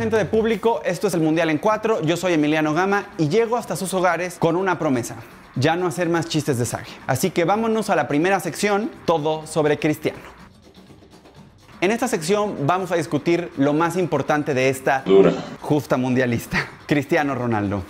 gente de Público, esto es el Mundial en 4, yo soy Emiliano Gama y llego hasta sus hogares con una promesa: ya no hacer más chistes de Sage. Así que vámonos a la primera sección, todo sobre Cristiano. En esta sección vamos a discutir lo más importante de esta justa mundialista, Cristiano Ronaldo.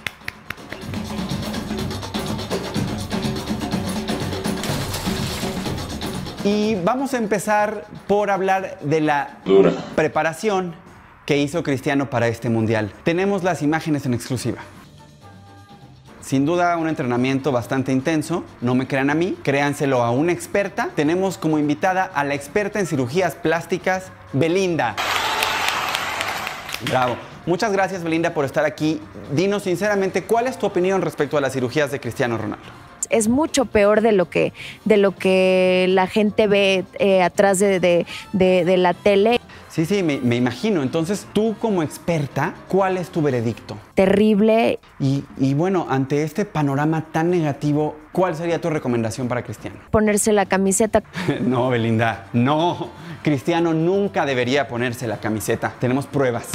Y vamos a empezar por hablar de la preparación que hizo Cristiano para este mundial. Tenemos las imágenes en exclusiva. Sin duda, un entrenamiento bastante intenso. No me crean a mí, créanselo a una experta. Tenemos como invitada a la experta en cirugías plásticas, Belinda. Bravo. Muchas gracias, Belinda, por estar aquí. Dinos sinceramente, ¿cuál es tu opinión respecto a las cirugías de Cristiano Ronaldo? Es mucho peor de lo que la gente ve atrás de la tele. Sí, me imagino. Entonces, tú como experta, ¿cuál es tu veredicto? Terrible. Y bueno, ante este panorama tan negativo, ¿cuál sería tu recomendación para Cristiano? Ponerse la camiseta. No, Belinda, no. Cristiano nunca debería ponerse la camiseta. Tenemos pruebas.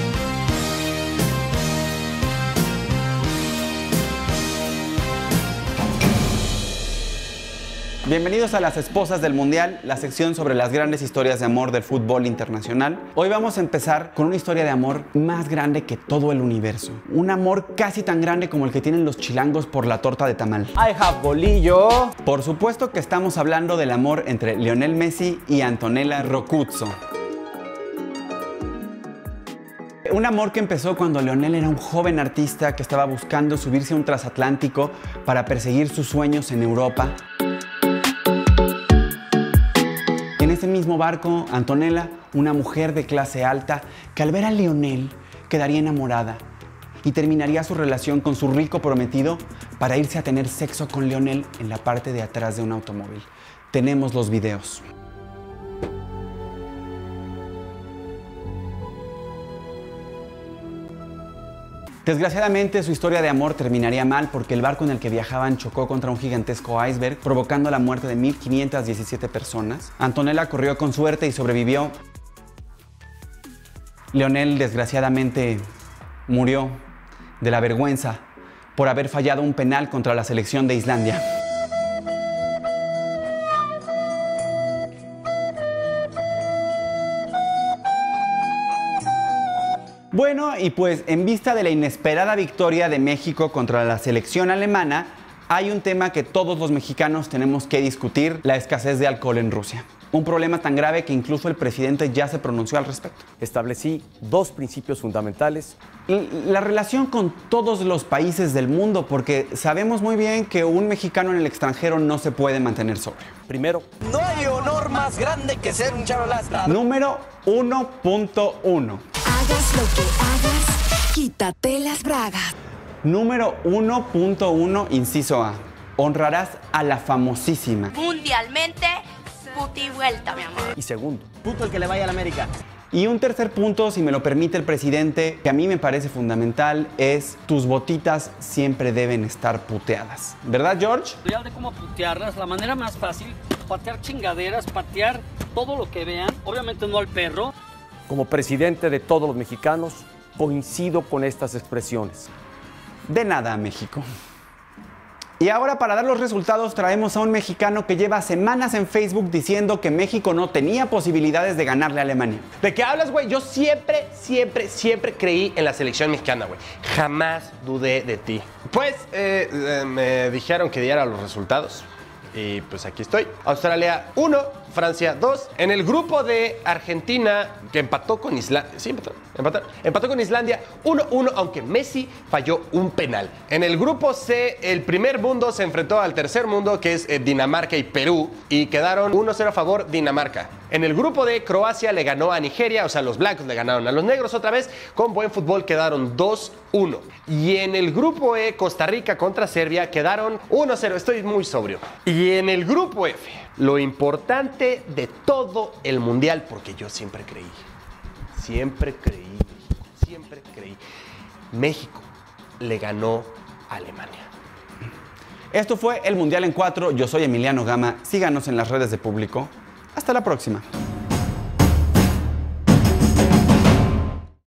Bienvenidos a Las Esposas del Mundial, la sección sobre las grandes historias de amor del fútbol internacional. Hoy vamos a empezar con una historia de amor más grande que todo el universo. Un amor casi tan grande como el que tienen los chilangos por la torta de tamal. I have bolillo. Por supuesto que estamos hablando del amor entre Lionel Messi y Antonella Roccuzzo. Un amor que empezó cuando Lionel era un joven artista que estaba buscando subirse a un transatlántico para perseguir sus sueños en Europa. En ese mismo barco, Antonella, una mujer de clase alta, que al ver a Lionel quedaría enamorada y terminaría su relación con su rico prometido para irse a tener sexo con Lionel en la parte de atrás de un automóvil. Tenemos los videos. Desgraciadamente, su historia de amor terminaría mal porque el barco en el que viajaban chocó contra un gigantesco iceberg, provocando la muerte de 1,517 personas. Antonella corrió con suerte y sobrevivió. Lionel, desgraciadamente, murió de la vergüenza por haber fallado un penal contra la selección de Islandia. Bueno, y pues en vista de la inesperada victoria de México contra la selección alemana, hay un tema que todos los mexicanos tenemos que discutir: la escasez de alcohol en Rusia. Un problema tan grave que incluso el presidente ya se pronunció al respecto. Establecí dos principios fundamentales. La relación con todos los países del mundo, porque sabemos muy bien que un mexicano en el extranjero no se puede mantener sobrio. Primero, no hay honor más grande que ser un charolasta. Número 1.1. Hagas lo que hagas, quítate las bragas. Número 1.1, inciso A. Honrarás a la famosísima. Mundialmente, puti vuelta, mi amor. y segundo, Puto el que le vaya a la América. Y un tercer punto, si me lo permite el presidente, que a mí me parece fundamental, es: tus botitas siempre deben estar puteadas. ¿Verdad, George? Tutorial de cómo putearlas, la manera más fácil: patear chingaderas, patear todo lo que vean, obviamente no al perro. como presidente de todos los mexicanos, coincido con estas expresiones. De nada, México. Y ahora, para dar los resultados, traemos a un mexicano que lleva semanas en Facebook diciendo que México no tenía posibilidades de ganarle a Alemania. ¿De qué hablas, güey? Yo siempre creí en la selección mexicana, güey. Jamás dudé de ti. Pues, me dijeron que diera los resultados. Y pues aquí estoy. Australia 1, Francia 2. En el grupo de Argentina, que empató con Islandia. Sí, empató con Islandia 1-1, aunque Messi falló un penal. En el grupo C, el primer mundo se enfrentó al tercer mundo, que es Dinamarca y Perú, y quedaron 1-0 a favor Dinamarca. En el grupo D, Croacia le ganó a Nigeria, o sea, los blancos le ganaron a los negros otra vez. Con buen fútbol quedaron 2-1. Y en el grupo E, Costa Rica contra Serbia quedaron 1-0. Estoy muy sobrio. Y en el grupo F, lo importante de todo el mundial, porque yo siempre creí, México le ganó a Alemania. Esto fue el Mundial en 4. Yo soy Emiliano Gama. Síganos en las redes de Público. Hasta la próxima.